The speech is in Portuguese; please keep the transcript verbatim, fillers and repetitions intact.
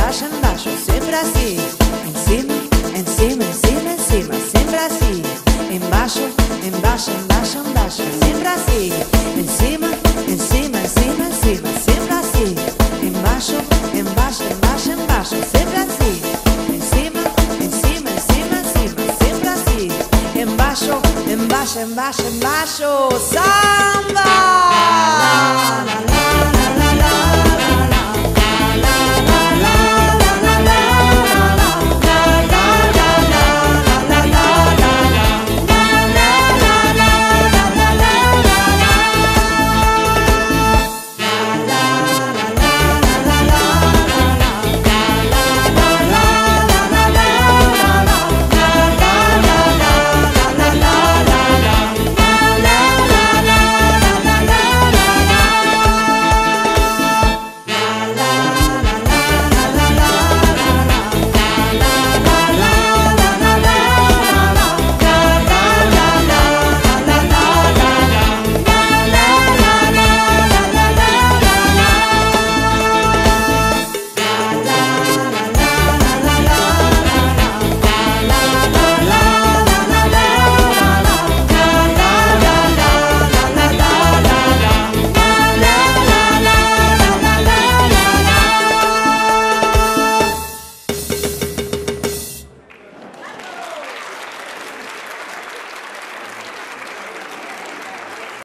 embaixo, embaixo, sempre assim. Em cima, em cima, em cima, em cima, sempre assim. Embaixo, embaixo, embaixo, embaixo, sempre assim. Em cima, em cima, em cima, em cima, sempre assim. Embaixo, embaixo, embaixo, embaixo, sempre assim. Em cima, em cima, em cima, em cima, sempre assim. Embaixo, embaixo, embaixo, embaixo, samba! La, la, la, la, la, la.